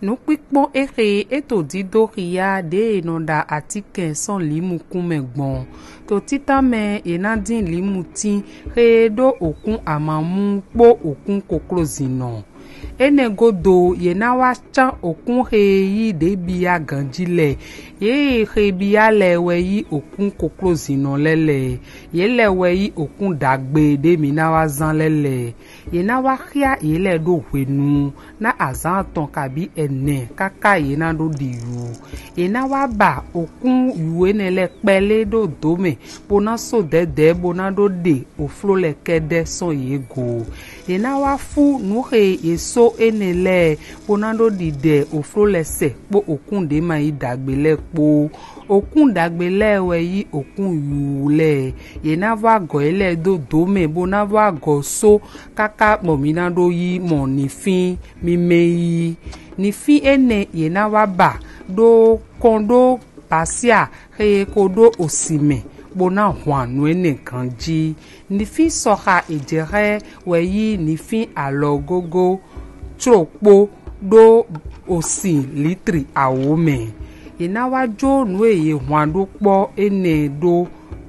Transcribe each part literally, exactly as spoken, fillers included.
Nous piquons ere eto dido ria de nonda atike son limu kume gbon. To tita me enadin limu tin re do okun amamu po okun koklozino. Ene godo ye na wa chan okun he yi de biya ganjile. Ye he biya lewe yi okun koklozino lele. Ye lewe yi okun dagbe de mina wa zan lele. Ye na wa khia ye le do wenu. Na azan ton kabi ene kaka ye na do diyu. Ye na wa ba okun yuwe ne le pele do dome. Bona so de de bona do de oflo le kede son ye go. Ye na wa fu nu he ye so ene le bona do di de oflo le se po okun de ma yi dagbe le po. Okun dagbe le we yi okun yu le. Ye na wa go ele do dome bona wa go so kaka momina do yi mo ni fin mi me yi. Ni fi ene ye na wa ba do kondo pasia he kodo osime bona hwanu ene kanji. Ni fi soha ejere we yi ni fi alogogo chokpo do osi litri awome. Ye na wa jo nwe ye hwando po ene do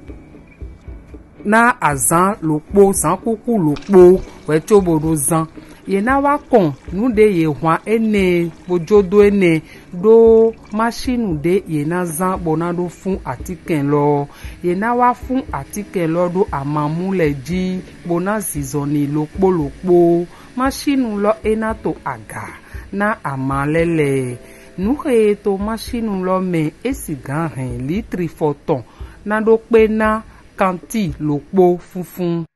na azan lokpo san kuku lokpo we chobodo zan. Ye na wa kon nu de ye hwan ene bojodo ene do machine de ye na zan bona do fun atiken lo. Ye na wa fun atiken lo do amamu le ji bona zizoni lokpo lokpo. Machine lo ena to aga na amalele. Nu he to machine lo me esigan hen litri foton na do pe na kanti lokpo funfun.